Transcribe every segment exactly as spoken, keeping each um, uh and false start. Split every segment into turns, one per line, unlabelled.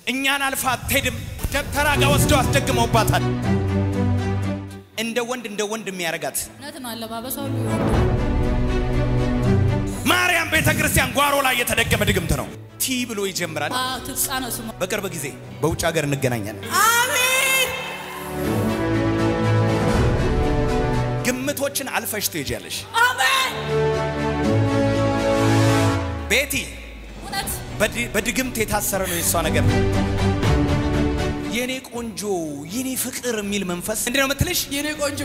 እኛን አልፋ አትሄድም ደብተራ ጋር ወስደው አስደግመውባታል እንደ ወንድ እንደ ወንድ የሚያረጋት
ነጥና አለባበሷ ሁሉ
ማርያም ቤተክርስቲያን ጓሮ ላይ የተደገመ ድግምት ነው ቲ ብሎ ይጀምራል
አዎ ትጻነው ስሙ
በቅርብ ጊዜ በውጭ ሀገር እንገናኛለን
አሜን
ግምቶችን አልፈሽ ትሄጃለሽ
አሜን
ቤቲ
እውነት
በድግምት የታሰረ ነው የሷ ነገር የኔ ቆንጆ የኔ ፍቅር የሚል መንፈስ እንዴ ነው የምትልሽ
የኔ ቆንጆ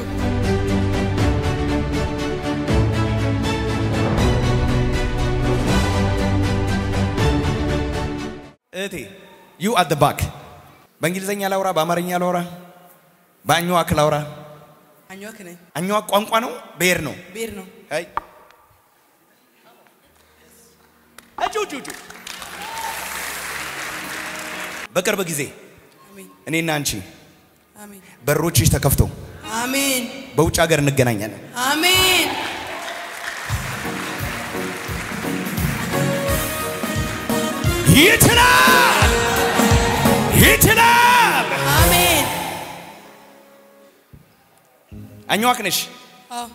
እቴ you at the back በእንግሊዘኛ ላውራ በአማርኛ ላውራ በአኝዋክ ላውራ
አኝዋክ ነኝ
አኝዋክ ቋንቋ ነው ብሄር ነው
ብሄር ነው
አይ አጆጆጆ በቅርብ ጊዜ
አሜን
እኔና አንቺ
አሜን
በሮችሽ ተከፍተው
አሜን
በውጭ ሀገር እንገናኛለን
አሜን
ይችላል ይችላል
አሜን
አኝዋክ ነሽ
አዎ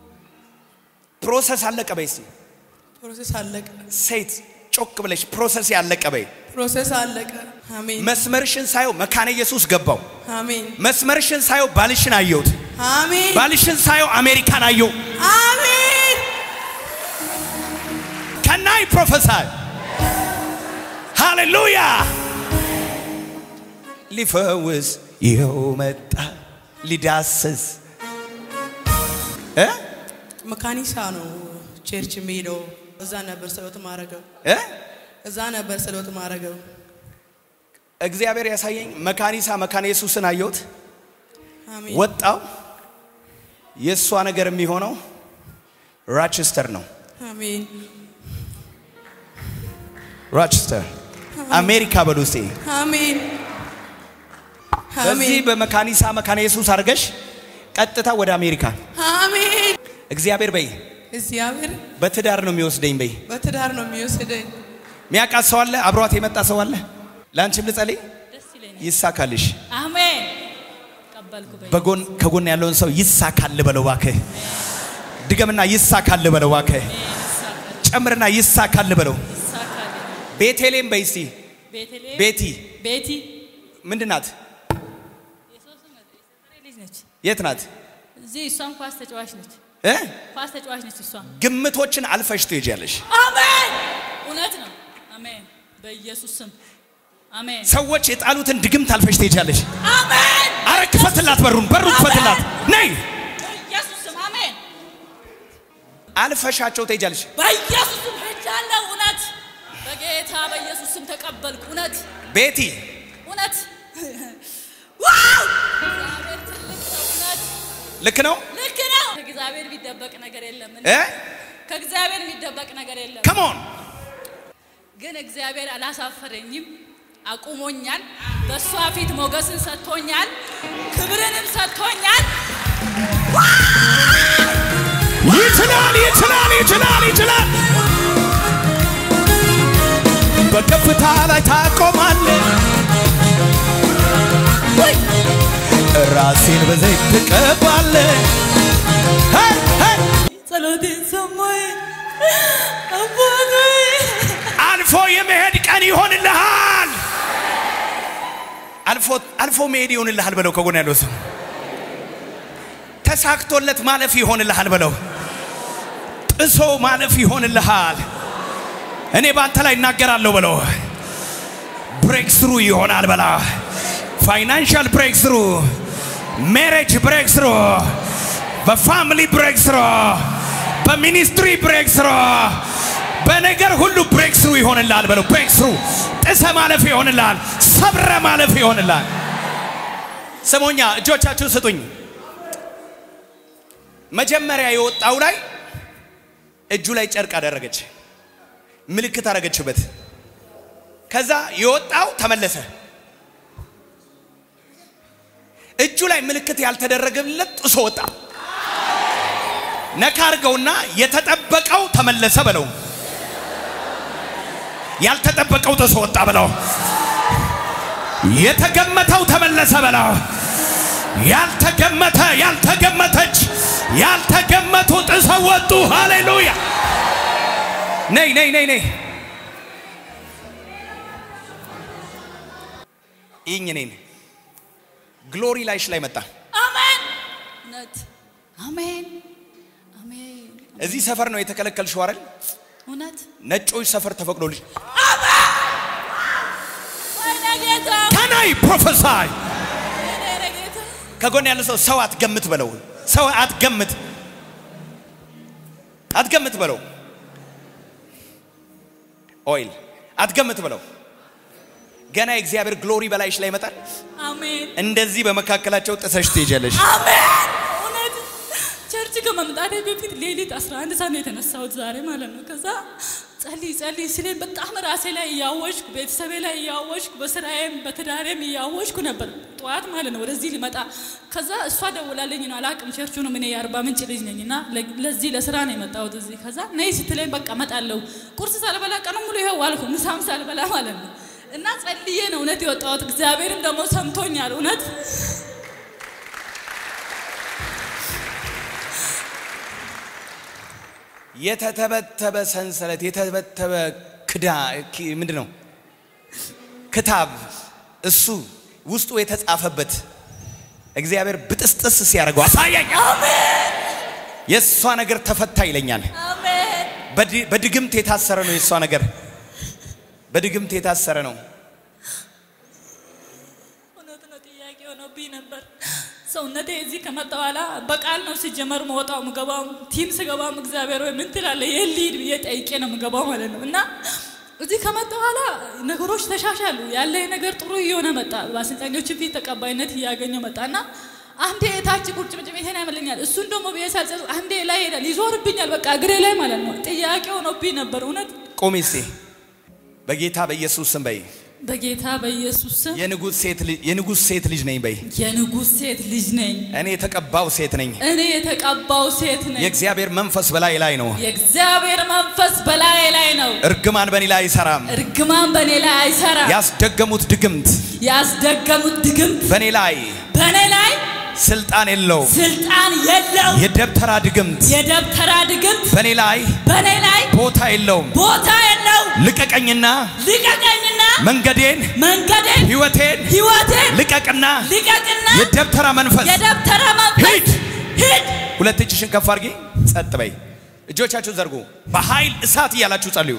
ፕሮሰስ አለቀ በይስ
ፕሮሰስ አለቀ
ሴት ጮክ ብለሽ ፕሮሰስ ያለቀ በይ
ፕሮሰስ አለቀ አሜን
መስመርሽን ሳይው መካነ ኢየሱስ ገባው
አሜን
መስመርሽን ሳይው ባልሽን አየሁት
አሜን
ባልሽን ሳይው አሜሪካን አየሁ
አሜን
ከናይ ፕሮፌሰር ሃሌሉያ ሊፈውስ ይኸው መጣ ሊዳስስ እ
መካኒሳ ነው ቸርች ሜዶ እዛ ነበር ሰሎት ማረገው
እ
እዛ ነበር ሰሎት ማረገው
እግዚአብሔር ያሳየኝ መካኒሳ መካነ ኢየሱስን አየሁት
አሜን
ወጣው የሷ ነገር የሚሆነው ራቸስተር ነው
አሜን
ራቸስተር አሜሪካ በሉሲ
አሜን
በዚህ በመካኒሳ መካነ ኢየሱስ አርገሽ ቀጥታ ወደ አሜሪካ
አሜን
እግዚአብሔር በይ
እግዚአብሔር
በትዳር ነው የሚወስደኝ በይ
በትዳር ነው የሚወስደኝ
ሚያቃስ ሰው አለ አብሯት የመጣ ሰው አለ ላንቺም ልጸልይ
ደስ ይለኛል
ይሳካልሽ
አሜን ቀበልኩ በይ
በጎን ከጎን ያለውን ሰው ይሳካል በለው ባከህ ድገምና ይሳካል በለው ባከህ ጨምርና ይሳካል በለው ቤቴሌም በይሲ
ቤቴሌም
ቤቲ
ቤቲ
ምንድናት
የሶስት ልጅ ነች
የት ናት
እዚህ እሷም ኳስ ተጫዋች ነች
እ
ኳስ ተጫዋች ነች እሷ
ግምቶችን አልፈሽ ትሄጃለሽ
አሜን እውነት ነው አሜን በኢየሱስ ስም አሜን
ሰዎች የጣሉትን ድግምት አልፈሽ ትሄጃለሽ
አሜን
አረ ክፈትላት በሩን በሩን ክፈትላት ነይ
በኢየሱስ ስም አሜን
አልፈሻቸው ትሄጃለሽ
በኢየሱስ ስም ሄጃለሁ እውነት በጌታ በኢየሱስ ስም ተቀበልኩ እውነት
ቤቲ
እውነት ዋው እግዚአብሔር ትልቅ ነው እውነት
ልክ ነው
ልክ ነው ከእግዚአብሔር ቢደበቅ ነገር የለም
እ
ከእግዚአብሔር ቢደበቅ ነገር የለም
come on
ግን እግዚአብሔር አላሳፈረኝም አቁሞኛል በሷ ፊት ሞገስን ሰጥቶኛል ክብርንም ሰጥቶኛል
ይችላል ይችላል ይችላል ይችላል በከፍታ ላይ ታቆማለህ ራሴን በዘይት ትቀባለህ
ጸሎቴን ሰማይ አባቴ
አልፎ የመሄድ ቀን ይሆንልሃል አልፎ አልፎ መሄድ ይሆንልሃል በለው ከጎን ያለው ሰው ተሳክቶለት ማለፍ ይሆንልሃል በለው ጥሶ ማለፍ ይሆንልሃል እኔ ባንተ ላይ እናገራለሁ በለው ብሬክ ስሩ ይሆናል በላ ፋይናንሻል ብሬክ ስሩ ሜሬጅ ብሬክ ስሩ በፋሚሊ ብሬክ ስሩ በሚኒስትሪ ብሬክ ስሩ በነገር ሁሉ ብሬክ ስሩ ይሆንልሃል በለው ብሬክ ስሩ ጥሰ ማለፍ ይሆንልሃል ሰብረ ማለፍ ይሆንልሃል ሰሞኛ እጆቻችሁ ስጡኝ መጀመሪያ የወጣው ላይ እጁ ላይ ጨርቅ አደረገች ምልክት አደረገችበት ከዛ የወጣው ተመለሰ እጁ ላይ ምልክት ያልተደረገለት ጥሶ ወጣ ነካርገውና የተጠበቀው ተመለሰ በለው ያልተጠበቀው ጥሶ ወጣ በለው የተገመተው ተመለሰ በላ ያልተገመተ ያልተገመተች ያልተገመቱ ጥሰው ወጡ ሃሌሉያ ነይ ነይ ነይ ነይ ኢኝኔን ግሎሪ ላይሽ ላይ መጣ
አሜን ነት አሜን አሜን
እዚህ ሰፈር ነው የተከለከልሽው አይደል
እውነት
ነጮች ሰፈር ተፈቅዶልሽ
አሜን ወይኔ
Can I prophesy ከጎን ያለ ሰው ሰው አትገምት በለው ሰው አትገምት አትገምት በለው ኦይል አትገምት በለው ገና እግዚአብሔር ግሎሪ በላይሽ ላይ ይመጣል
አሜን
እንደዚህ በመካከላቸው ጥሰሽ ትይጀለሽ
አሜን እውነት ቸርች ከመምጣቴ በፊት ሌሊት አስራ አንድ ሰዓት ነው የተነሳሁት ዛሬ ማለት ነው ከዛ ጸልይ ጸልይ ስለኝ በጣም ራሴ ላይ ያወሽኩ ቤተሰቤ ላይ ያወሽኩ በስራዬም በትዳሬም ያወሽኩ ነበር ጧት ማለት ነው ወደዚህ ልመጣ ከዛ እሷ ደውላለኝ ነው አላቅም ቸርቹ ነው ምን ያርባ ምንጭ ልጅ ነኝና ለዚህ ለስራ ነው የመጣሁት እዚህ ከዛ ነይ ስትለኝ በቃ መጣለው ቁርስ ሳልበላ ቀኑን ሙሉ ይሄው ዋልኩ ምሳም ሳልበላ ማለት ነው እና ጸልዬ ነው እውነት የወጣሁት እግዚአብሔርም ደግሞ ሰምቶኛል እውነት
የተተበተበ ሰንሰለት የተተበተበ ክዳ ምንድነው ክታብ እሱ ውስጡ የተጻፈበት እግዚአብሔር ብጥስጥስ ሲያረጋው አሳየኝ
አሜን
የሷ ነገር ተፈታ ይለኛል
አሜን
በድግምት የታሰረ ነው የሷ ነገር በድግምት የታሰረ ነው
እውነት ነው ጥያቄ ሆኖብኝ ነበር ሰውነቴ እዚህ ከመጣዋላ በቃል ነው ሲጀመር መውጣው ምገባው ቲም ስገባም እግዚአብሔር ወይ ምን ትላለ የሊድ የጠይቄ ነው ምገባው ማለት ነው እና እዚህ ከመጣዋላ ነገሮች ተሻሻሉ ያለ ነገር ጥሩ ይሆነ መጣ ባሰልጣኞች ፊት ተቀባይነት ያገኘ መጣና አንዴ ታች ቁርጭምጭሚቴን ያመልኛል እሱን ደግሞ በየሳልጸ አንዴ ላይ ሄዳል ይዞርብኛል በቃ እግሬ ላይ ማለት ነው ጥያቄ ሆኖብኝ ነበር እውነት
ቆሚሴ በጌታ በኢየሱስ ስም በይ
በጌታ በኢየሱስ ስም
የንጉስ ሴት ልጅ የንጉስ ሴት ልጅ ነኝ በይ
የንጉስ ሴት ልጅ ነኝ
እኔ የተቀባው ሴት ነኝ
እኔ የተቀባው ሴት ነኝ
የእግዚአብሔር መንፈስ በላይ ላይ ነው
የእግዚአብሔር መንፈስ በላይ ላይ ነው
እርግማን በኔ ላይ አይሰራም
እርግማን በኔ ላይ አይሰራም
ያስደገሙት ድግምት
ያስደገሙት ድግምት
በኔ ላይ
በኔ ላይ
ስልጣን የለው
ስልጣን የለው
የደብተራ ድግምት
የደብተራ ድግምት
በኔ ላይ
በኔ ላይ
ቦታ የለው
ቦታ የለው
ልቀቀኝና
ልቀቀኝና
መንገዴን
መንገዴን
ህይወቴን
ህይወቴን
ልቀቅና
ልቀቅና
የደብተራ መንፈስ
የደብተራ መንፈስ
ሂድ
ሂድ
ሁለት እጅሽን ከፍ አድርጊ ጸጥ በይ እጆቻችሁን ዘርጉ በኃይል እሳት ያላችሁ ጸልዩ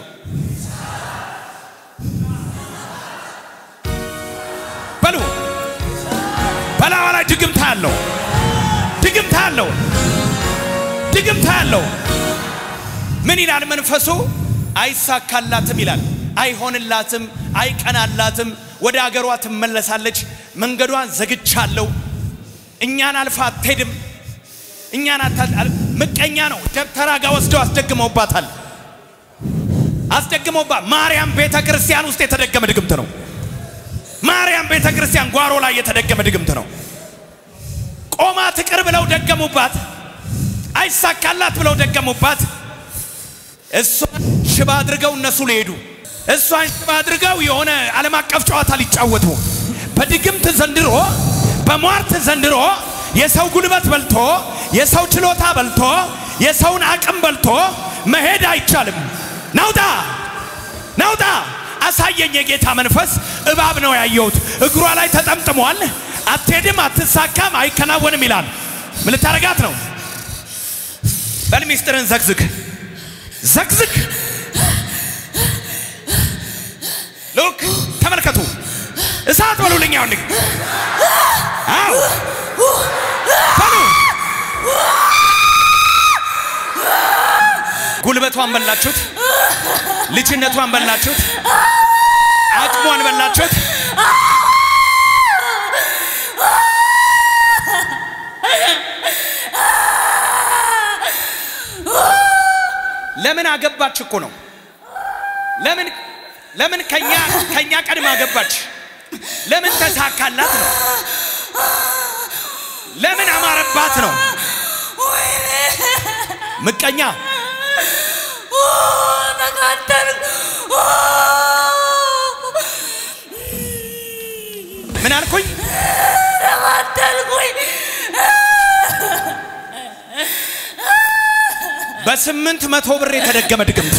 በሉ በላዋ ላይ ድግምት አለው ድግምት አለው ድግምት አለው ምን ይላል መንፈሱ አይሳካላትም ይላል አይሆንላትም አይቀናላትም ወደ አገሯ ትመለሳለች መንገዷን ዘግቻለሁ እኛን አልፋ አትሄድም እኛን አታል ምቀኛ ነው ደብተራ ጋር ወስደው አስደግመውባታል አስደግመውባ ማርያም ቤተክርስቲያን ውስጥ የተደገመ ድግምት ነው ማርያም ቤተክርስቲያን ጓሮ ላይ የተደገመ ድግምት ነው ቆማ ትቅር ብለው ደገሙባት አይሳካላት ብለው ደገሙባት እሷን ሽባ አድርገው እነሱ ሊሄዱ እሷን ሽባ አድርገው የሆነ ዓለም አቀፍ ጨዋታ ሊጫወቱ በድግምት ዘንድሮ በሟርት ዘንድሮ የሰው ጉልበት በልቶ የሰው ችሎታ በልቶ የሰውን አቅም በልቶ መሄድ አይቻልም ናውጣ ናውጣ አሳየኝ የጌታ መንፈስ እባብ ነው ያየሁት እግሯ ላይ ተጠምጥሟል አትሄድም አትሳካም አይከናወንም ይላል ምን ልታረጋት ነው በልሚስጥርን ዘግዝግ ዘግዝግ ሉክ ተመልከቱ እሳት በሉልኝ አሁን አው በሉ ጉልበቷን በላችሁት ልጅነቷን በላችሁት አቅሟን በላችሁት ለምን አገባች እኮ ነው ለምን ለምን ከኛ ከኛ ቀድማ አገባች ለምን ተሳካላት ነው ለምን አማረባት ነው ምቀኛ ምን አልኩኝ
ረባተልኩኝ
በስምንት መቶ ብር የተደገመ ድግምት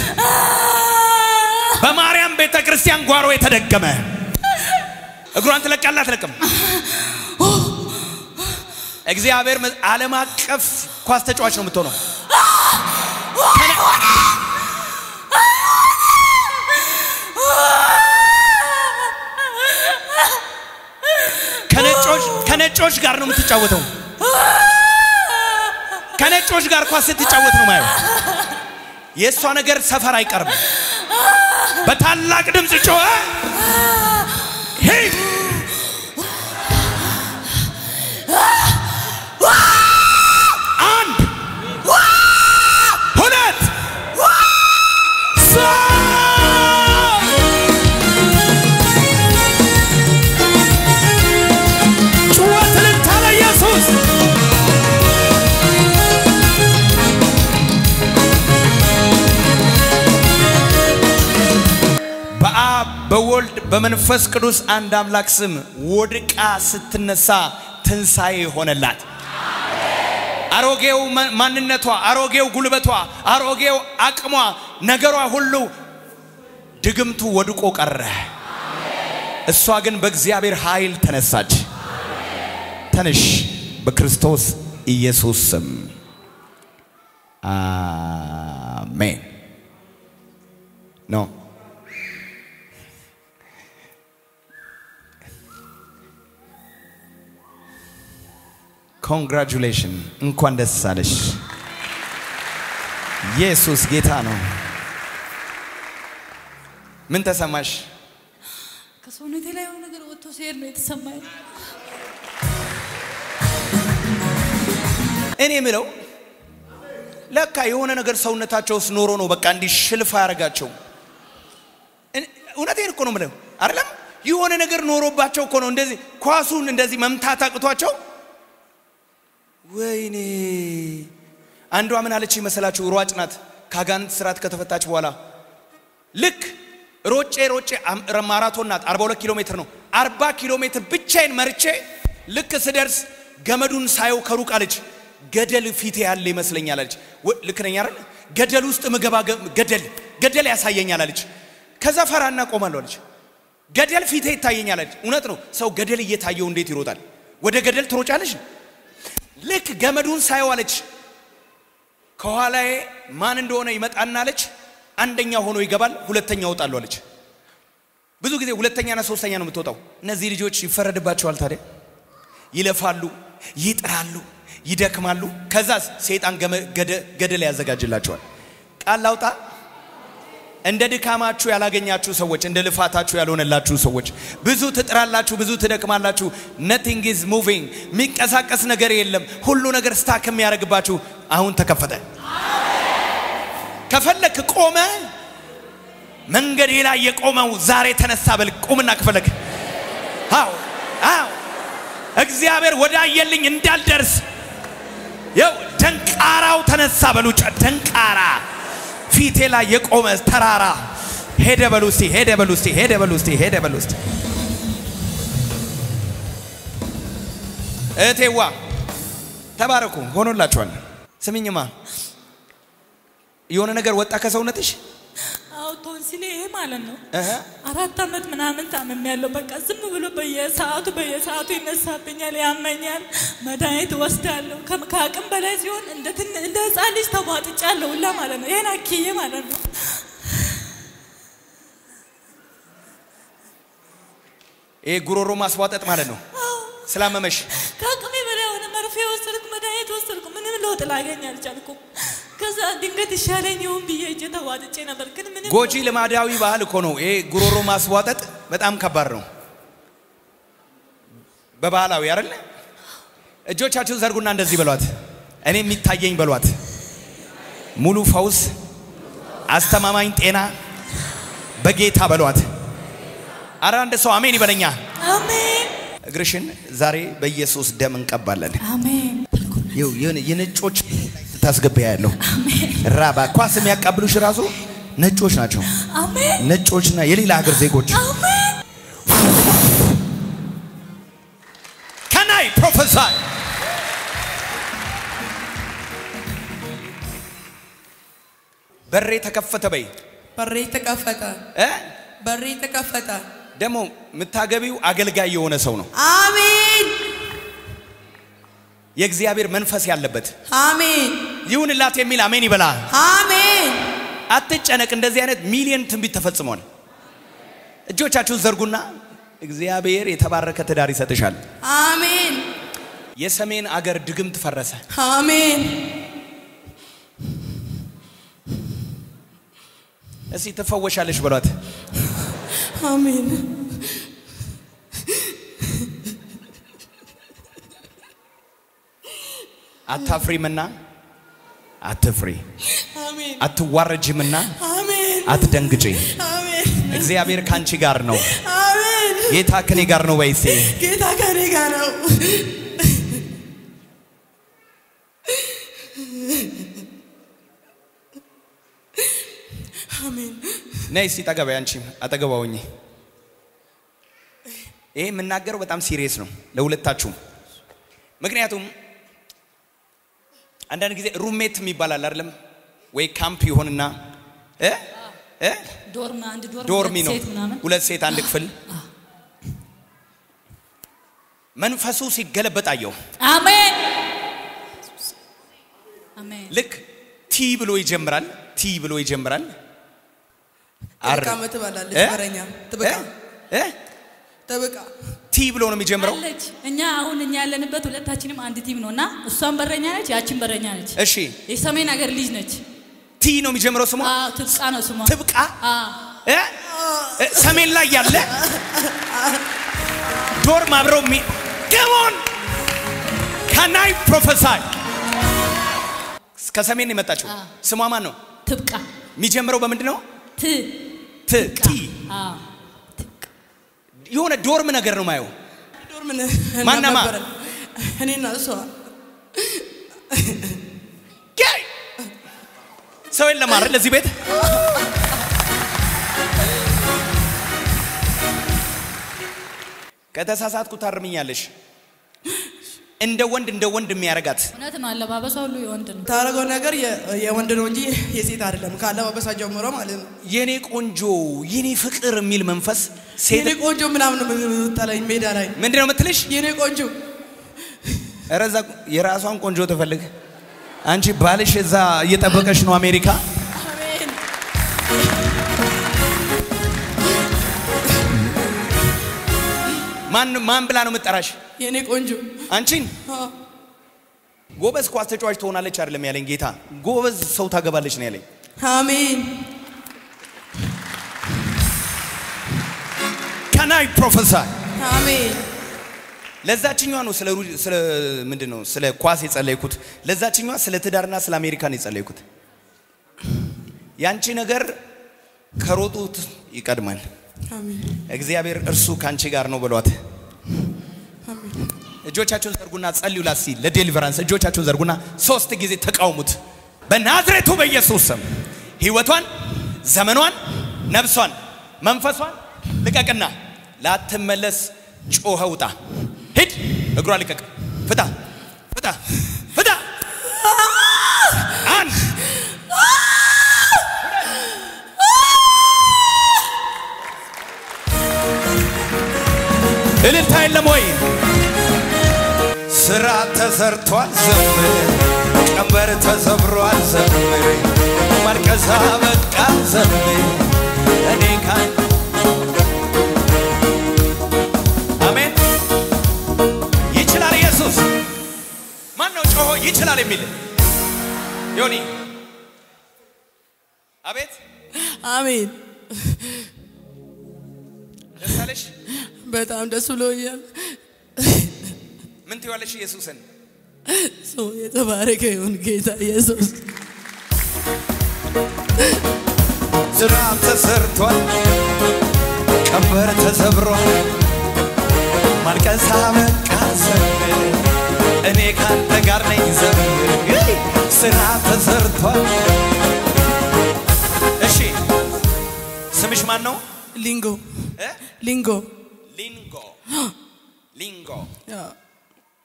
በማርያም ቤተክርስቲያን ጓሮ የተደገመ እግሯን ትለቃላት ለቀም እግዚአብሔር ዓለም አቀፍ ኳስ ተጫዋች ነው የምትሆነው ከነጮች ከነጮች ጋር ነው የምትጫወተው ከነጮች ጋር ኳስ ስትጫወት ነው ማየው የሷ ነገር ሰፈር አይቀርም በታላቅ ድምጽ ጮኸ ሄይ አንድ ሁለት ጩኸትን ታለ ኢየሱስ በአብ በወልድ በመንፈስ ቅዱስ አንድ አምላክ ስም ወድቃ ስትነሳ ትንሳኤ ሆነላት አሮጌው ማንነቷ አሮጌው ጉልበቷ አሮጌው አቅሟ ነገሯ ሁሉ ድግምቱ ወድቆ ቀረ እሷ ግን በእግዚአብሔር ኃይል ተነሳች ተነሽ በክርስቶስ ኢየሱስ ስም አሜን ኖ Congratulations እንኳን ደስ አለሽ ኢየሱስ ጌታ ነው ምን ተሰማሽ
ከሰውነቴ ላይ የሆነ ነገር ወጥቶ ሲሄድ ነው የተሰማኝ
እኔ ምለው ለካ የሆነ ነገር ሰውነታቸውስ ኖሮ ነው በቃ እንዲሽልፋ ያረጋቸው እውነቴን እኮ ነው ምለው አይደለም የሆነ ነገር ኖሮባቸው እኮ ነው እንደዚህ ኳሱን እንደዚህ መምታት አቅቷቸው ወይኔ አንዷ ምን አለች ይመስላችሁ ሯጭ ናት ካጋንት ስራት ከተፈታች በኋላ ልክ ሮጬ ሮጬ ማራቶን ናት አርባ ሁለት ኪሎ ሜትር ነው አርባ ኪሎ ሜትር ብቻዬን መርጬ ልክ ስደርስ ገመዱን ሳይው ከሩቅ አለች ገደል ፊቴ ያለ ይመስለኛል አለች ልክ ነኝ አይደል ገደል ውስጥ መገባ ገደል ገደል ያሳየኛል አለች ከዛ ፈራና ቆማለሁ አለች ገደል ፊቴ ይታየኛል አለች እውነት ነው ሰው ገደል እየታየው እንዴት ይሮጣል ወደ ገደል ትሮጫለሽ ልክ ገመዱን ሳይዋለች ከኋላዬ ማን እንደሆነ ይመጣና አለች አንደኛ ሆኖ ይገባል ሁለተኛ ወጣሉ አለች ብዙ ጊዜ ሁለተኛና ሶስተኛ ነው የምትወጣው እነዚህ ልጆች ይፈረድባቸዋል ታዲያ ይለፋሉ ይጥራሉ ይደክማሉ ከዛ ሰይጣን ገደል ያዘጋጅላቸዋል ቃል ላውጣ እንደ ድካማችሁ ያላገኛችሁ ሰዎች እንደ ልፋታችሁ ያልሆነላችሁ ሰዎች ብዙ ትጥራላችሁ ብዙ ትደክማላችሁ nothing is moving ሚንቀሳቀስ ነገር የለም ሁሉ ነገር ስታክ የሚያረግባችሁ አሁን ተከፈተ ከፈለክ ቆመ መንገድ ላይ የቆመው ዛሬ ተነሳ በል ቁምና ከፈለክ አው አው እግዚአብሔር ወዳየልኝ እንዳልደርስ ያው ደንቃራው ተነሳ በሉ ደንቃራ ፊቴ ላይ የቆመ ተራራ ሄደ በሉስቲ ሄደ በሉስቲ ሄደ በሉስቲ ሄደ በሉስቲ እቴዋ ተባረኩ ሆኖላችኋል ስሚኝማ የሆነ ነገር ወጣ ከሰውነትሽ
አው ቶንሲሌ ማለት ነው አራት አመት ምናምን ታመም ያለው በቃ ዝም ብሎ በየሰዓቱ በየሰዓቱ ይነሳብኛል ያመኛል መድኃኒት ወስዳለሁ ከአቅም በላይ ሲሆን እንደ እንደ ህፃን ልጅ ተቧጥጫለሁ ሁላ ማለት ነው ይሄን አኪዬ ማለት ነው ኤ ጉሮሮ ማስዋጠጥ ማለት ነው ስላመመሽ ከአቅሜ በላይ ሆነ መርፌ ወሰድኩ መድኃኒት ወሰድኩ ምንም ለውጥ ላገኝ አልቻልኩም ከዛ ድንገት ይሻለኝውን ብዬ እጄ ተዋጥጬ ነበር ግን ምንም
ጎጂ ልማዳዊ ባህል እኮ ነው ኤ ጉሮሮ ማስዋጠጥ በጣም ከባድ ነው በባህላዊ አይደል እጆቻችሁን ዘርጉና እንደዚህ በሏት እኔ የሚታየኝ በሏት ሙሉ ፈውስ አስተማማኝ ጤና በጌታ በሏት አራንደ ሰው አሜን ይበለኛ አሜን እግርሽን ዛሬ በኢየሱስ ደም እንቀባለን
አሜን
ይው የነጮች ታስገበያ ያለው አሜን ራባ ኳስ የሚያቀብሉሽ ራሱ ነጮች ናቸው አሜን ነጮችና የሌላ ሀገር ዜጎች አሜን I prophesy በሬ ተከፈተ በይ
በሬ ተከፈተ
እ
በሬ ተከፈተ
ደሞ ምታገቢው አገልጋይ የሆነ ሰው ነው
አሜን
የእግዚአብሔር መንፈስ ያለበት
አሜን
ይሁንላት የሚል አሜን ይበላ
አሜን
አትጨነቅ እንደዚህ አይነት ሚሊዮን ትንቢት ተፈጽሟል እጆቻችሁን ዘርጉና እግዚአብሔር የተባረከ ትዳር ይሰጥሻል
አሜን
የሰሜን አገር ድግምት ፈረሰ
አሜን
እሲ ተፈወሻለሽ በሏት
አሜን
አታፍሪምና አትፍሪ
አሜን
አትዋረጂምና
አሜን
አትደንግጪ
አሜን
እግዚአብሔር ካንቺ ጋር ነው
አሜን
ጌታ ከኔ ጋር ነው ወይስ
ጌታ ከኔ ጋር ነው አሜን
ነይ ሲጣገበይ አንቺ አጠገባውኝ ይሄ መናገረው በጣም ሲሪየስ ነው ለሁለታችሁ ምክንያቱም አንዳንድ ጊዜ ሩሜት የሚባላል አይደለም ወይ ካምፕ ይሆንና እ እ
ዶርም አንድ ዶርም
ዶርም ነው
ምናምን
ሁለት ሴት አንድ ክፍል መንፈሱ ሲገለበጣየው
አሜን አሜን
ልክ ቲ ብሎ ይጀምራል ቲ ብሎ ይጀምራል
አርቃ መተባላለች በረኛ ተበቃ
እ
ተበቃ
ቲ ብሎ ነው የሚጀምረው
አለች እኛ አሁን እኛ ያለንበት ሁለታችንም አንድ ቲም ነውና እሷን በረኛ ነች ያቺን በረኛ ነች
እሺ
የሰሜን ሀገር ልጅ ነች
ቲ ነው የሚጀምረው ስሟ
አዎ ትብቃ ነው ስሟ
ትብቃ እ ሰሜን ላይ ያለ ዶርም አብረው ሚ ገሞን can I prophesy ከሰሜን የመጣችው ስሟ ማን ነው
ትብቃ
የሚጀምረው በምንድነው
ት
ት ቲ
አዎ
የሆነ ዶርም ነገር ነው ማየው
ዶርም
ማናማ
እኔና እሷ
ጋይ ሰው የለም አይደል ለዚህ ቤት ከተሳሳትኩ ታርምኛለሽ እንደ ወንድ እንደ ወንድ የሚያረጋት
እውነት ነው አለባበሷ ሁሉ የወንድ ነው
ታረገው ነገር የወንድ ነው እንጂ የሴት አይደለም ካለባበሳ ጀምሮ ማለት ነው
የኔ ቆንጆ የኔ ፍቅር የሚል መንፈስ ሴት
የኔ ቆንጆ ምናምን ተለኝ ሜዳ ላይ
ምንድነው የምትልሽ
የኔ ቆንጆ
እረዛ የራሷን ቆንጆ ተፈልግ አንቺ ባልሽ እዛ እየጠበቀሽ ነው አሜሪካ
አሜን
ማን ማን ብላ ነው የምትጠራሽ
የኔ ቆንጆ
አንቺን ጎበዝ ኳስ ተጫዋች ትሆናለች አይደለም ያለኝ ጌታ ጎበዝ ሰው ታገባለች ነው ያለኝ
አሜን
can I prophesy
አሜን
ለዛችኛዋ ነው ስለ ስለ ምንድነው ስለ ኳስ የጸለይኩት ለዛችኛዋ ስለ ትዳርና ስለ አሜሪካ ነው የጸለይኩት ያንቺ ነገር ከሮጡት ይቀድማል
አሜን
እግዚአብሔር እርሱ ካንቺ ጋር ነው ብሏት
አሜን
እጆቻችሁን ዘርጉና ጸልዩ ላሲ ለዴሊቨራንስ እጆቻችሁን ዘርጉና ሶስት ጊዜ ተቃውሙት በናዝሬቱ በኢየሱስ ስም ህይወቷን ዘመኗን ነፍሷን መንፈሷን ልቀቅና ላትመለስ ጮኸ ውጣ ሂድ እግሯ ልቀቅ ፍታ ፍታ ፍታ አንድ እልልታ የለም ወይ ስራ ተሰርቷል ዘምር ቀንበር ተሰብሯል ዘምር ማልቀሳ በቃ ዘምር እኔ ካን አሜን ይችላል ኢየሱስ ማን ነው ጮሆ ይችላል የሚል ዮኒ አቤት
አሜን
ደስ አለሽ
በጣም ደስ ብሎኛል
ምን ትይዋለሽ ኢየሱስን
ሰው የተባረከ ይሁን ጌታ ኢየሱስ
ስራ ተሰርቷል ቀንበር ተሰብሯል ማልቀሳ በቃ ዘምር እኔ ካንተ ጋር ነኝ ዘምር ስራ ተሰርቷል እሺ ስምሽ ማን ነው
ሊንጎ
እ
ሊንጎ
ሊንጎ ሊንጎ
ያ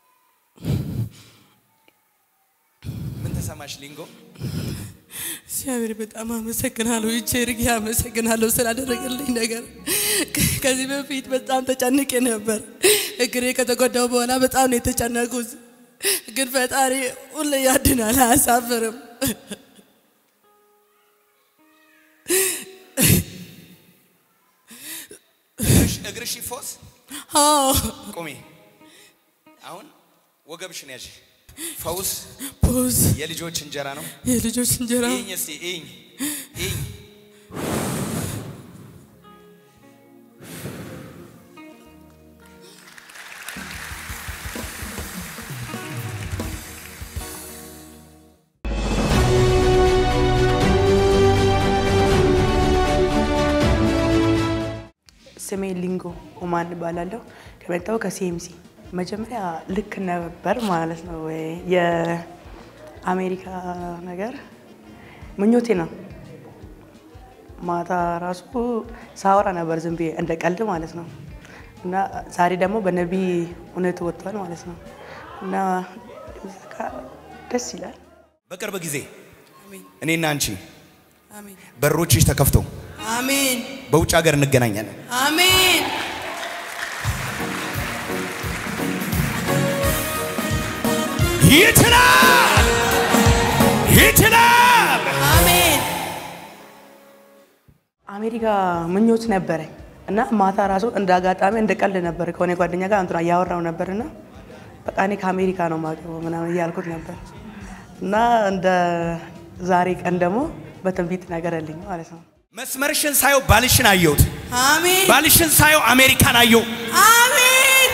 ተሰማሽ ሊንጎ?
እግዚአብሔር በጣም አመሰግናለሁ። እጅግ አመሰግናለሁ ስላደረገልኝ ነገር። ከዚህ በፊት በጣም ተጨንቄ ነበር። እግሬ ከተጎዳው በኋላ በጣም ነው የተጨነቁት። ግን ፈጣሪ ሁሌ ያድናል፣ አያሳፍርም።
እግርሽ ይፎስ?
አዎ
ቆሜ አሁን ወገብሽን ያዥ። ፈውስ
ፖዝ
የልጆች እንጀራ ነው።
የልጆች እንጀራ
እኝ እስቲ እኝ እኝ
ስሜ ሊንጎ ኦማን ባላለው ከመጣው ከሲኤምሲ መጀመሪያ ልክ ነበር ማለት ነው። የአሜሪካ ነገር ምኞቴ ነው። ማታ ራሱ ሳወራ ነበር ዝም ብዬ እንደ ቀልድ ማለት ነው። እና ዛሬ ደግሞ በነቢይ እውነት ወጥቷል ማለት ነው። እና ደስ ይላል።
በቅርብ ጊዜ
አሜን
እኔና አንቺ
አሜን
በሮችሽ ተከፍተው
አሜን
በውጭ ሀገር እንገናኛለን።
አሜን
ይችላል ይችላል።
አሜን አሜሪካ ምኞት ነበረኝ እና ማታ ራሱ እንደ አጋጣሚ እንደ ቀልድ ነበር ከሆነ ጓደኛ ጋር አንተና ያወራው ነበርና በቃ እኔ ከአሜሪካ ነው ማገባው ምናምን እያልኩት ነበር። እና እንደ ዛሬ ቀን ደግሞ በትንቢት ነገር አለኝ ማለት ነው።
መስመርሽን ሳይው ባልሽን አየሁት።
አሜን
ባልሽን ሳይው አሜሪካን አየሁ።
አሜን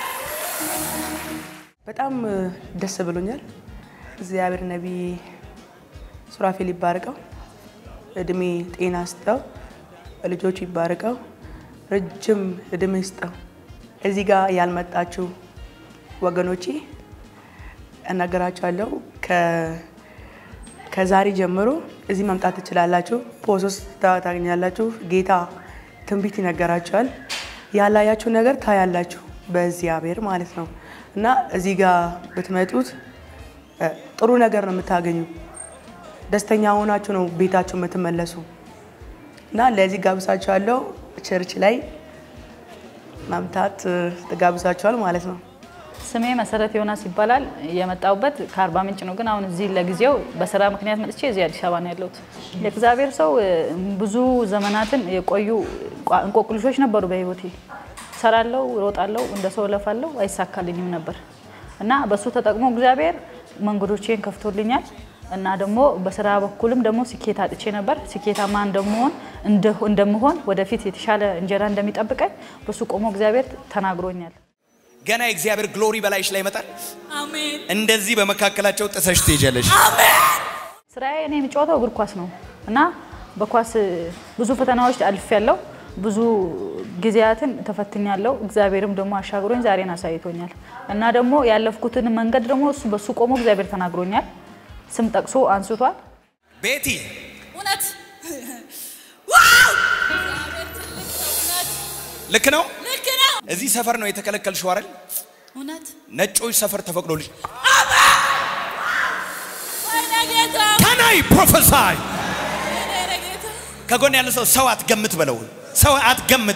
በጣም ደስ ብሎኛል። እግዚአብሔር ነቢይ ሱራፌል ይባርከው፣ እድሜ ጤና ይስጠው፣ ልጆቹ ይባርከው፣ ረጅም እድሜ ይስጠው። እዚህ ጋር ያልመጣችሁ ወገኖቼ እናገራችኋለሁ ከ ከዛሬ ጀምሮ እዚህ መምጣት ትችላላችሁ። ፖስት ታገኛላችሁ። ጌታ ትንቢት ይነገራችኋል። ያላያችሁ ነገር ታያላችሁ በእግዚአብሔር ማለት ነው። እና እዚህ ጋር ብትመጡት ጥሩ ነገር ነው የምታገኙ። ደስተኛ ሆናችሁ ነው ቤታችሁ የምትመለሱ። እና ለዚህ ጋብዛችኋለሁ። ቸርች ላይ መምጣት ተጋብዛችኋል ማለት ነው።
ስሜ መሰረት ዮናስ ይባላል። የመጣውበት ከአርባ ምንጭ ነው። ግን አሁን እዚህ ለጊዜው በስራ ምክንያት መጥቼ እዚህ አዲስ አበባ ነው ያለሁት። የእግዚአብሔር ሰው ብዙ ዘመናትን የቆዩ እንቆቅልሾች ነበሩ በህይወቴ። ሰራለው፣ ሮጣለው፣ እንደ ሰው ለፋለው፣ አይሳካልኝም ነበር እና በሱ ተጠቅሞ እግዚአብሔር መንገዶቼን ከፍቶልኛል። እና ደግሞ በስራ በኩልም ደግሞ ስኬት አጥቼ ነበር። ስኬታማ እንደምሆን እንደምሆን ወደፊት የተሻለ እንጀራ እንደሚጠብቀኝ በሱ ቆሞ እግዚአብሔር ተናግሮኛል።
ገና የእግዚአብሔር ግሎሪ በላይሽ ላይ ይመጣል።
አሜን
እንደዚህ በመካከላቸው ጥሰሽ ትሄጃለሽ።
አሜን
ስራዬ እኔ የምጫወተው እግር ኳስ ነው እና በኳስ ብዙ ፈተናዎች አልፌያለሁ። ብዙ ጊዜያትን ተፈትኛለሁ። እግዚአብሔርም ደግሞ አሻግሮኝ ዛሬን አሳይቶኛል። እና ደግሞ ያለፍኩትን መንገድ ደግሞ እሱ በሱ ቆሞ እግዚአብሔር ተናግሮኛል። ስም ጠቅሶ አንስቷል።
ቤቲ
እውነት ዋው እግዚአብሔር ትልቅ ነው። እውነት
ልክ ነው።
ልክ ነው።
እዚህ ሰፈር ነው የተከለከልሽው አይደል?
እውነት
ነጮች ሰፈር ተፈቅዶልሽ።
አሜን ወይኔ ጌታ
ካናይ ፕሮፌሳይ
ወይኔ ጌታ
ከጎን ያለ ሰው ሰው አትገምት በለው። ሰው አትገምት።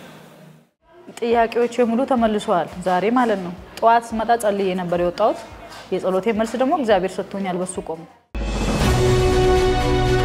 ጥያቄዎቼ ሙሉ ተመልሰዋል ዛሬ ማለት ነው። ጧት ስመጣ ጸልዬ ነበር የወጣሁት። የጸሎቴ መልስ ደግሞ እግዚአብሔር ሰጥቶኛል በሱ ቆሞ